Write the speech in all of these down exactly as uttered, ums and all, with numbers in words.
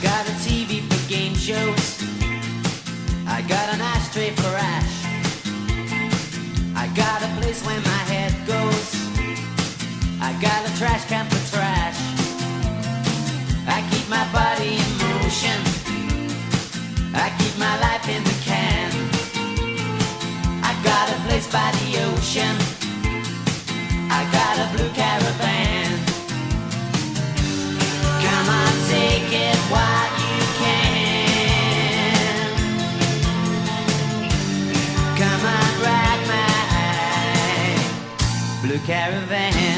got a T V for game shows. I got an ashtray for ash. I got a place where my head goes. I got a trash can for trash. I keep my body in motion. I keep my life in the can. I got a place by the ocean. I got a blue caravan. Come on, take it while you can. Come on, ride my blue caravan.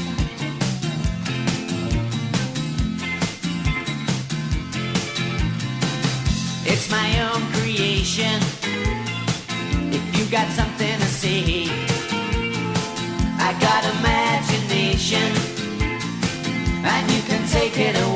It's my own creation. If you got something to say, I got imagination, and you can take it away.